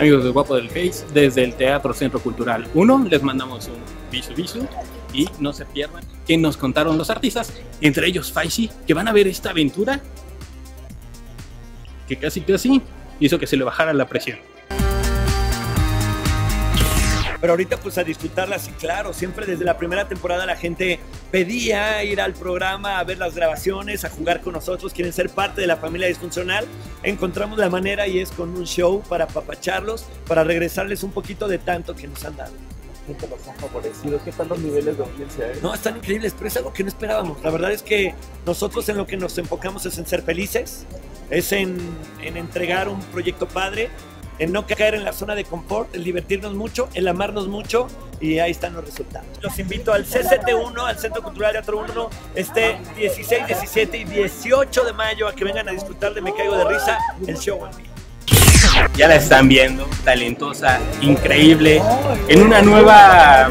Amigos del Guapo del Face, desde el Teatro Centro Cultural 1 les mandamos un bisu y no se pierdan que nos contaron los artistas, entre ellos Faisy, que van a ver esta aventura que casi hizo que se le bajara la presión. Pero ahorita pues a disfrutarlas y claro, siempre desde la primera temporada la gente pedía ir al programa a ver las grabaciones, a jugar con nosotros, quieren ser parte de la familia disfuncional. Encontramos la manera y es con un show para apapacharlos, para regresarles un poquito de tanto que nos han dado. ¿Qué te los han favorecido? ¿Qué están los niveles de audiencia? No, están increíbles, pero es algo que no esperábamos. La verdad es que nosotros en lo que nos enfocamos es en ser felices, es en entregar un proyecto padre, en no caer en la zona de confort, en divertirnos mucho, en amarnos mucho, y ahí están los resultados. Los invito al CCT1, al Centro Cultural Teatro 1, este 16, 17 y 18 de mayo a que vengan a disfrutar de Me Caigo de Risa, el show en vivo. Ya la están viendo, talentosa, increíble, en una nueva,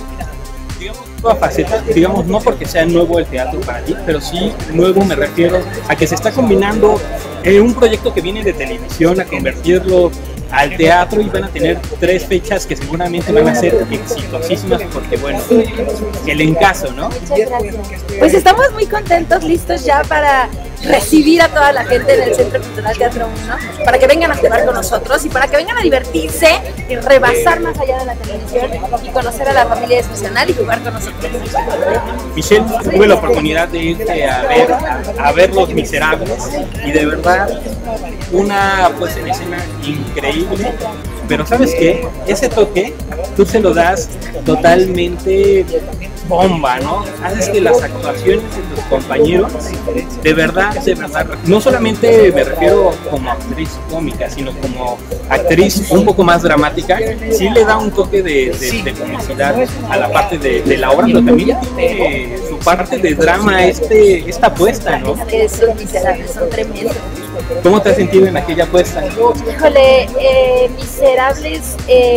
nueva faceta, digamos, no porque sea nuevo el teatro para ti, pero sí nuevo me refiero a que se está combinando un proyecto que viene de televisión a convertirlo al teatro, y van a tener 3 fechas que seguramente van a ser exitosísimas porque, bueno, el encaso, ¿no? Muchas gracias. Pues estamos muy contentos, listos ya para recibir a toda la gente del Centro Cultural Teatro 1, para que vengan a jugar con nosotros y para que vengan a divertirse y rebasar más allá de la televisión y conocer a la familia disfuncional y jugar con nosotros. Michelle, tuve la oportunidad de irte a ver Los Miserables, y de verdad una puesta en escena increíble, pero ¿sabes qué? Ese toque tú se lo das totalmente bomba, ¿no? Haces que las actuaciones de tus compañeros, de verdad, no solamente me refiero como actriz cómica, sino como actriz un poco más dramática, sí le da un toque de comicidad a la parte de la obra, pero también tiene su parte de drama esta apuesta, ¿no? Es que esos Miserables son tremendos. ¿Cómo te has sentido en aquella apuesta? Híjole, Miserables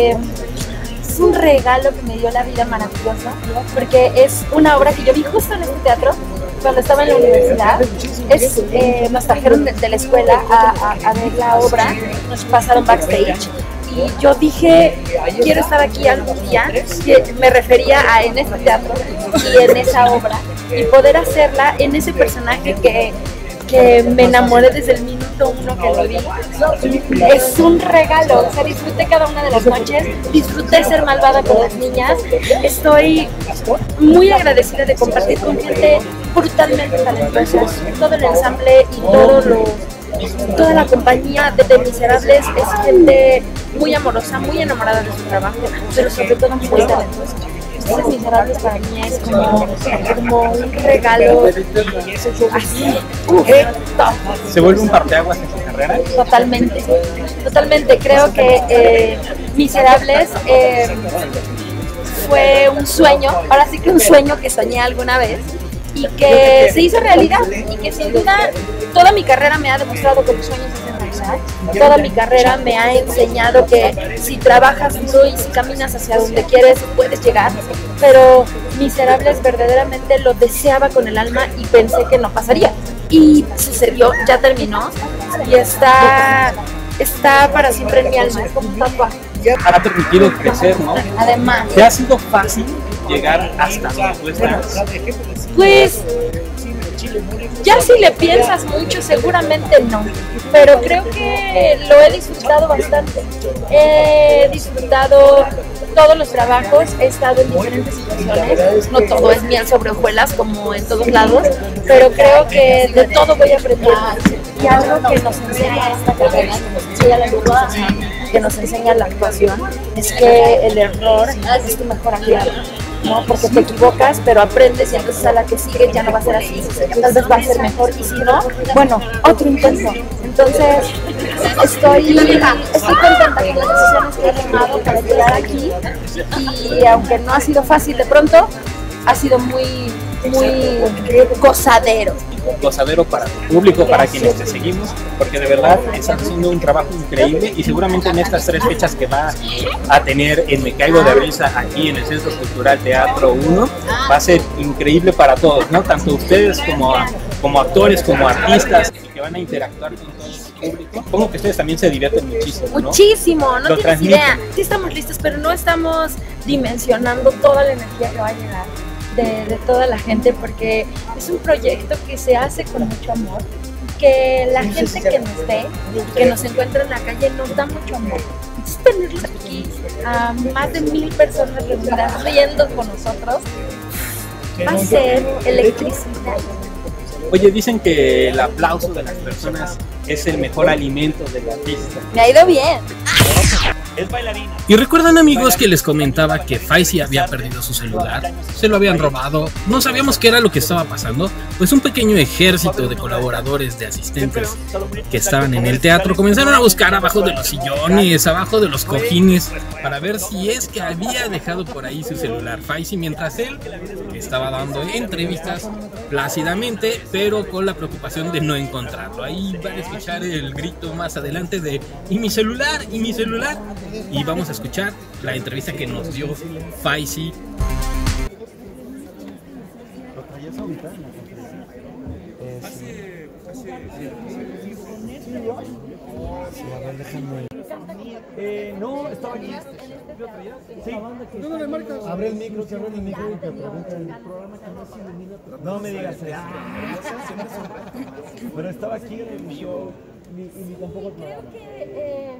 es un regalo que me dio la vida maravillosa, porque es una obra que yo vi justo en este teatro cuando estaba en la universidad. Nos trajeron de la escuela a ver la obra, nos pasaron backstage y yo dije, quiero estar aquí algún día, que me refería a en este teatro y en esa obra, y poder hacerla en ese personaje que me enamoré desde el minuto 1 que lo vi. Es un regalo, o sea, disfruté cada una de las noches, disfruté ser malvada con las niñas. Estoy muy agradecida de compartir con gente brutalmente talentosa. Todo el ensamble y toda la compañía de Miserables es gente muy amorosa, muy enamorada de su trabajo, pero sobre todo muy talentosa. Entonces Miserables para mí es como un regalo así, ¿Se vuelve un parteaguas en tu carrera? Totalmente, creo que Miserables fue un sueño, ahora sí que un sueño que soñé alguna vez y que se hizo realidad, y que sin duda toda mi carrera me ha demostrado que los sueños se hacen realidad. Toda mi carrera me ha enseñado que si trabajas duro y si caminas hacia donde quieres, puedes llegar. Pero Miserables verdaderamente lo deseaba con el alma y pensé que no pasaría. Y sucedió, ya terminó y está para siempre en mi alma, es como un tatuaje. Ha permitido crecer, ¿no? Además, ¿te ha sido fácil llegar hasta donde tú estás? pues ya si le piensas mucho, seguramente no, pero creo que lo he disfrutado bastante. He disfrutado todos los trabajos, he estado en diferentes situaciones, no todo es miel sobre hojuelas como en todos lados, pero creo que de todo voy a aprender. Y algo que nos enseña esta carrera, que nos enseña la actuación, es que el error es tu mejor aliado, ¿no? Porque te equivocas, pero aprendes y entonces a la que sigue ya no va a ser así, tal vez va a ser mejor, y si no, bueno, otro intento. Entonces estoy contenta con las decisiones que he tomado para llegar aquí, y aunque no ha sido fácil de pronto, ha sido muy gozadero. Gozadero para tu público, para quienes te seguimos, porque de verdad estás haciendo un trabajo increíble, y seguramente en estas 3 fechas que va a tener en Me Caigo de Risa aquí en el Centro Cultural Teatro 1 va a ser increíble para todos, ¿no? Tanto ustedes como como actores, como artistas que van a interactuar con todo el público. Supongo que ustedes también se divierten muchísimo, ¿no? Muchísimo, no Lo tienes transmiten. idea. Sí estamos listos, pero no estamos dimensionando toda la energía que va a llegar de toda la gente, porque es un proyecto que se hace con mucho amor, que la gente que nos ve, que nos encuentra en la calle, nos da mucho amor. Entonces, tenerlos aquí a más de 1000 personas reunidas riendo con nosotros va a ser electricidad. Oye, dicen que el aplauso de las personas es el mejor alimento del artista. Me ha ido bien. Es bailarina. Y recuerdan, amigos, que les comentaba que Faisy había perdido su celular, se lo habían robado, no sabíamos qué era lo que estaba pasando. Pues un pequeño ejército de colaboradores, de asistentes que estaban en el teatro comenzaron a buscar abajo de los sillones, abajo de los cojines, para ver si es que había dejado por ahí su celular Faisy, mientras él estaba dando entrevistas plácidamente, pero con la preocupación de no encontrarlo. Ahí van a escuchar el grito más adelante de "¿y mi celular? ¿y mi celular?". Y vamos a escuchar la entrevista que nos dio Faisy. No, estaba aquí. Sí. No le marcas. Abre el micro, que abre el micro y que pregunten. No me digas eso. Pero estaba aquí en el show. Ni tampoco. Creo que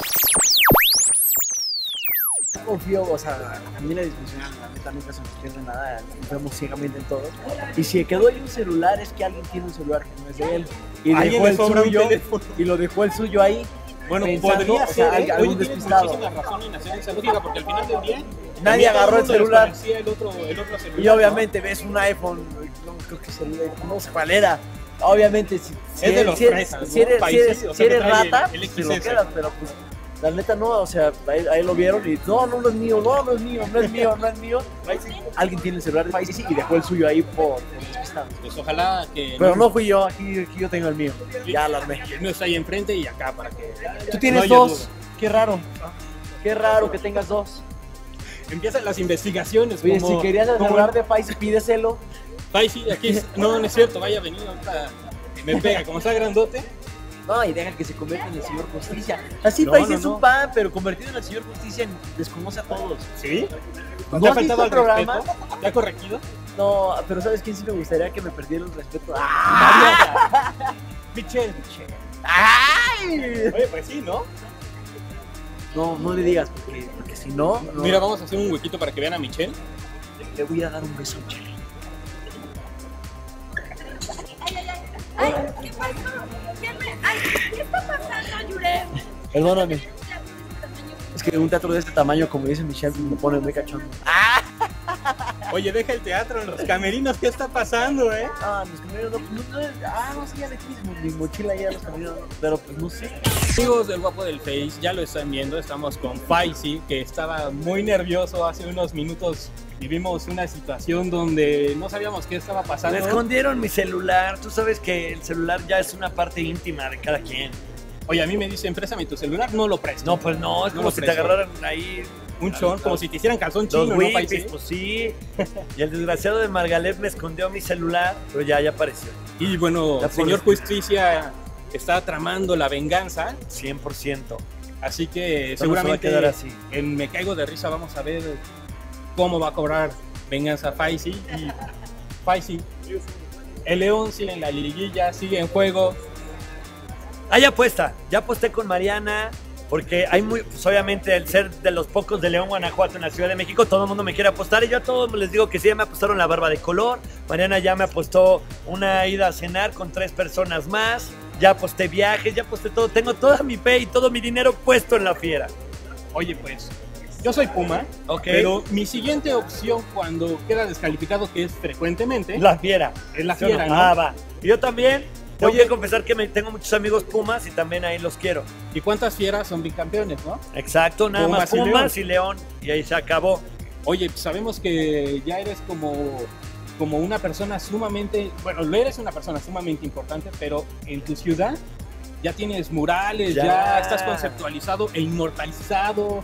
Confío, o sea, a mí la disfuncional, la neta nunca se nos pierde nada, confiamos ciegamente en todo. Y si quedó ahí un celular, es que alguien tiene un celular que no es de él. Y Alguien dejó le el sobra un suyo, teléfono. y lo dejó el suyo ahí. Bueno, pensando, podría o sea, ser, ¿eh? algún Oye, tienes despistado. muchísima razón en hacer esa lógica, porque al final del día Nadie también agarró todo el mundo celular. desconocía el otro celular. Y obviamente ves un iPhone, no creo que celular, no sé cuál era. Obviamente, si Es de los fresas, ¿no? si eres, Países, o sea, si eres que trae rata, el pues te lo XS. quedas, pero pues la neta no, o sea, ahí lo vieron y no es mío, no es mío, no es mío, no es mío. Alguien tiene el celular de Faisy y dejó el suyo ahí por despistado. Pues ojalá que Pero no fui yo, aquí yo tengo el mío, ya alarmé. no está ahí enfrente y acá para que Tú tienes haya dos, duda. qué raro que tengas dos. Empiezan las investigaciones. Oye, como, si querías el como celular de Faisy, pídeselo. Faisy, aquí no es cierto, vaya a venir ahorita, me pega, como está grandote. No, y deja que se convierta en el señor Justicia. Así No, Faisy no, es un no. pan, pero convertido en el señor Justicia desconoce a todos. ¿Sí? ¿No ¿Te ha has visto faltado el al programa? respeto? ¿Te ha corregido? No, pero ¿sabes quién sí me gustaría que me perdiera el respeto? ¡Ah! Michelle. ¡Ay! Oye, pues sí, ¿no? No le digas, porque si no, Mira, vamos a hacer un huequito para que vean a Michelle. le voy a dar un beso a Michelle. Ay, ¿qué pasó? ¿Qué está pasando, Yurem? Perdóname. Es que un teatro de este tamaño, como dice Michelle, me pone muy cachondo. Oye, deja el teatro en los camerinos, ¿qué está pasando, eh? Ah, los camerinos no sé, ya de mi mochila ya los camerinos, pero pues no sé. Amigos del Guapo del Face, ya lo están viendo, estamos con Faisy, que estaba muy nervioso hace unos minutos. Vivimos una situación donde no sabíamos qué estaba pasando. Me escondieron mi celular. Tú sabes que el celular ya es una parte íntima de cada quien. Oye, a mí me dicen, préstame tu celular, no lo presto. No, pues no, es No como lo si te presto. agarraran ahí Un chon, como si te hicieran calzón los chino, ¿no, Faisy? whippies, pues sí. Y el desgraciado de Margalet me escondió mi celular, pero ya apareció. Y bueno, Ya el señor por- Justicia está tramando la venganza, 100%. así que Esto no se va a seguramente quedar así. en Me Caigo de Risa vamos a ver cómo va a cobrar venganza Faisy. Y Faisy, el León sigue en la liguilla, sigue en juego. Ya aposté con Mariana, porque hay pues obviamente el ser de los pocos de León, Guanajuato, en la Ciudad de México, todo el mundo me quiere apostar y yo a todos les digo que sí, ya me apostaron la barba de color, Mariana ya me apostó una ida a cenar con 3 personas más, ya aposté viajes, ya aposté todo, tengo toda mi fe y todo mi dinero puesto en la fiera. Oye, pues, yo soy Puma, Ok. pero mi siguiente opción cuando queda descalificado, que es frecuentemente, La fiera. es la ¿Sí o fiera, ¿no? Va. Y yo también tengo Oye. que confesar que tengo muchos amigos Pumas y también ahí los quiero. ¿Y cuántas fieras son bicampeones, no? Exacto, nada Pumas más y Pumas y León. Y ahí se acabó. Oye, pues sabemos que ya eres como una persona sumamente, bueno, lo eres una persona sumamente importante, pero en tu ciudad ya tienes murales, Ya. ya estás conceptualizado e inmortalizado.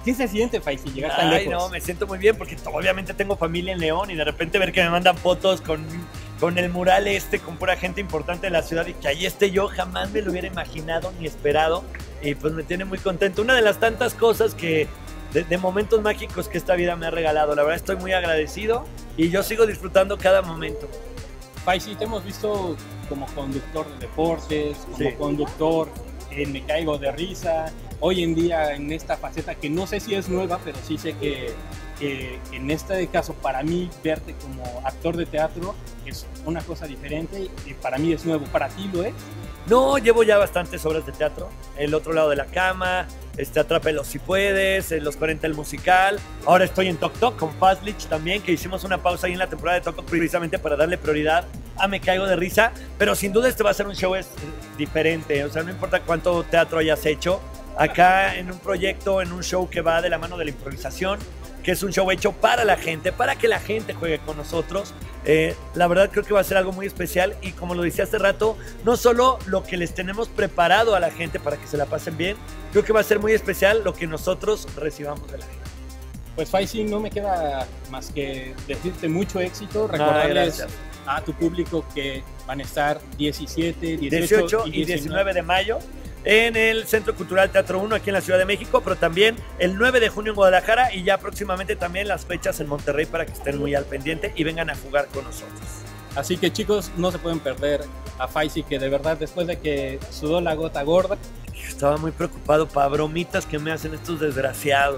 ¿Qué se siente, Faisy, llegar tan Ay, lejos? no, me siento muy bien porque obviamente tengo familia en León y de repente ver que me mandan fotos con el mural con pura gente importante de la ciudad y que ahí esté yo, jamás me lo hubiera imaginado ni esperado y pues me tiene muy contento. Una de las tantas cosas que de momentos mágicos que esta vida me ha regalado. La verdad estoy muy agradecido y yo sigo disfrutando cada momento. Faisy, te hemos visto como conductor de deportes, como Sí. conductor en Me Caigo de Risa. Hoy en día en esta faceta que no sé si es nueva, pero sí sé que en este caso para mí verte como actor de teatro es una cosa diferente y para mí es nuevo. ¿Para ti lo es? No, llevo ya bastantes obras de teatro. El otro lado de la cama, Atrápelo si puedes, Los 40 el musical. Ahora estoy en Tok Tok con Fazlich también, que hicimos una pausa ahí en la temporada de Tok Tok precisamente para darle prioridad a Me Caigo de Risa. Pero sin duda este va a ser un show diferente. O sea, no importa cuánto teatro hayas hecho. Acá en un proyecto, en un show que va de la mano de la improvisación, que es un show hecho para la gente, para que la gente juegue con nosotros. La verdad creo que va a ser algo muy especial y como lo decía hace rato, no solo lo que les tenemos preparado a la gente para que se la pasen bien, creo que va a ser muy especial lo que nosotros recibamos de la gente. Pues Faisy, no me queda más que decirte mucho éxito, recordarles gracias. a tu público que van a estar 17, 18 y 19 de mayo en el Centro Cultural Teatro 1 aquí en la Ciudad de México, pero también el 9 de junio en Guadalajara y ya próximamente también las fechas en Monterrey para que estén muy al pendiente y vengan a jugar con nosotros. Así que chicos, no se pueden perder a Faisy, que de verdad después de que sudó la gota gorda, Estaba muy preocupado para bromitas que me hacen estos desgraciados.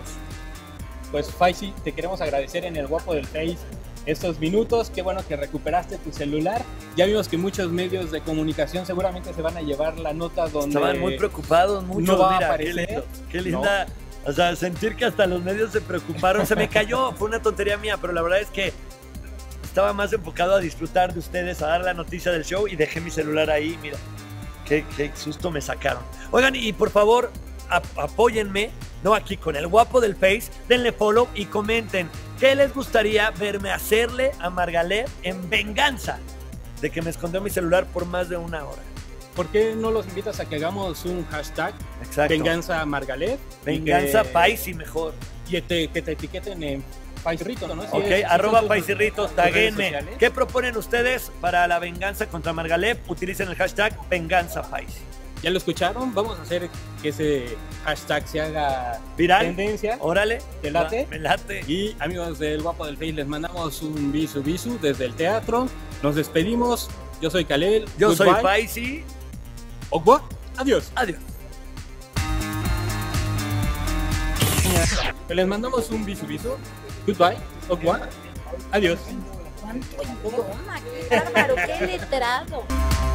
pues Faisy, te queremos agradecer en el Guapo del Face estos minutos. Qué bueno que recuperaste tu celular. Ya vimos que muchos medios de comunicación seguramente se van a llevar la nota donde Estaban muy preocupados, muchos, no va a mira, aparecer. qué linda. O sea, sentir que hasta los medios se preocuparon, se me cayó, fue una tontería mía, pero la verdad es que estaba más enfocado a disfrutar de ustedes, a dar la noticia del show y dejé mi celular ahí, mira, qué susto me sacaron. Oigan, y por favor, apóyenme, ¿no? Aquí con el Guapo del Face, denle follow y comenten qué les gustaría verme hacerle a Margalef en venganza de que me escondió mi celular por más de una hora. ¿Por qué no los invitas a que hagamos un hashtag Exacto. Venganza Margalef? Venganza Paisi mejor. Y que te etiqueten en Faisirrito, ¿no? Ok, Si arroba son tus Paisirritos, redes taguenme. sociales. ¿Qué proponen ustedes para la venganza contra Margalef? Utilicen el hashtag Venganza Paisi. ¿Ya lo escucharon? Vamos a hacer que ese hashtag se haga ¿Viral? tendencia. Órale. ¿Te late? Va, me late. Y amigos del Guapo del Face, les mandamos un bisu desde el teatro. Nos despedimos. Yo soy Kalel. Yo soy Goodbye. Paisi. Ogwa. Adiós. Adiós. Les mandamos un bisu. Goodbye. Ogwa. Adiós. ¿Cuánto idioma? ¡Qué bárbaro! ¡Qué letrado!